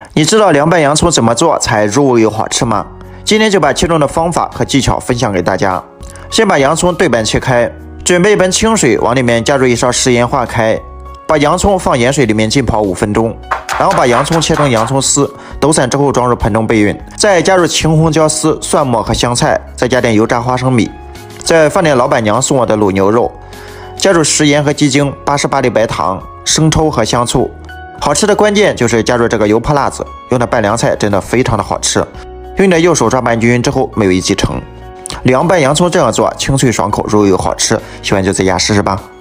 你知道凉拌洋葱怎么做才入味又好吃吗？今天就把其中的方法和技巧分享给大家。先把洋葱对半切开，准备一盆清水，往里面加入1勺食盐化开，把洋葱放盐水里面浸泡5分钟，然后把洋葱切成洋葱丝，抖散之后装入盆中备孕，再加入青红椒丝、蒜末和香菜，再加点油炸花生米，再放点老板娘送我的卤牛肉，加入食盐和鸡精、88粒白糖、生抽和香醋。好吃的关键就是加入这个油泼辣子，用的拌凉菜真的非常的好吃。用你的右手抓拌均匀之后，没有一击成。凉拌洋葱这样做，清脆爽口，入味又好吃，喜欢就在家试试吧。